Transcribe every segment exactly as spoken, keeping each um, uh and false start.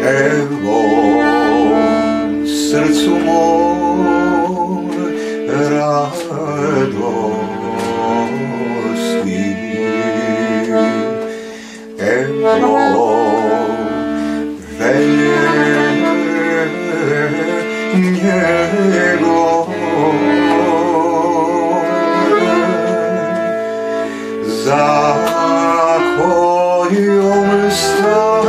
Evo srcu mom radosti, evo želje njegove, za kojom stam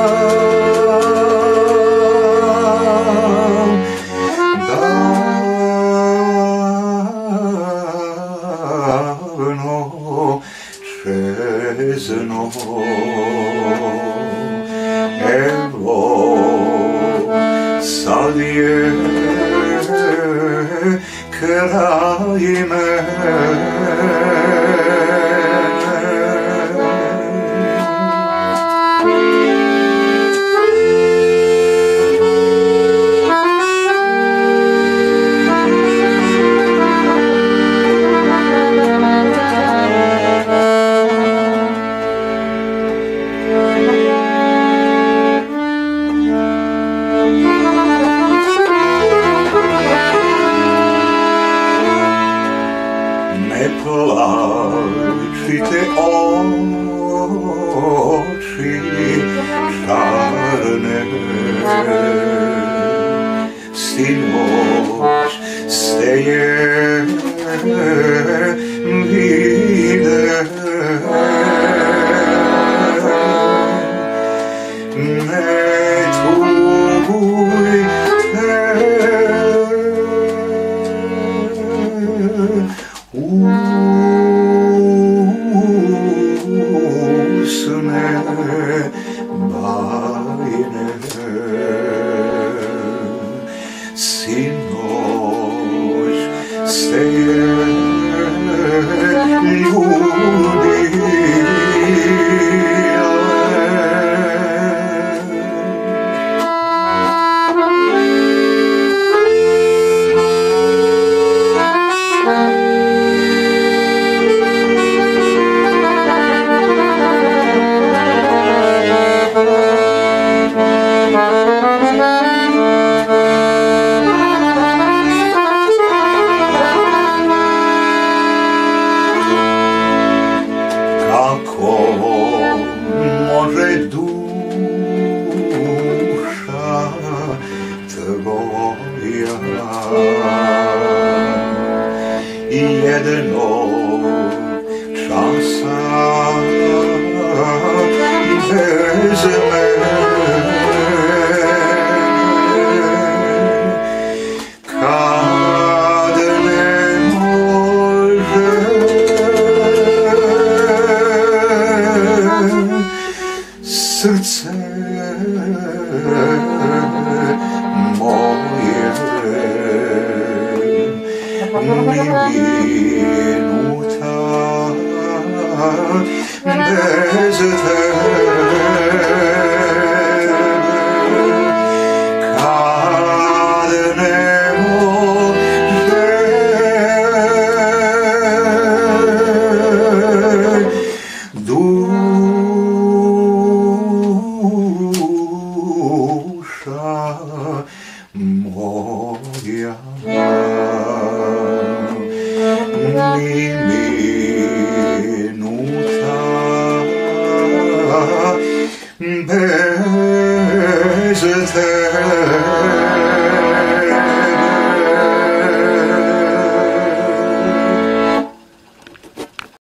davno čezno. Evo sad je kraj mene. Ne plačite oči čarne, sinoć ste je videli. Ne tugujte usne bajne, sinoć ste je kako može duša tvoja jednog časa bez mene, kad ne može srce moje, ni minuta bez tebe, kad ne može duša moja, ni minuta bez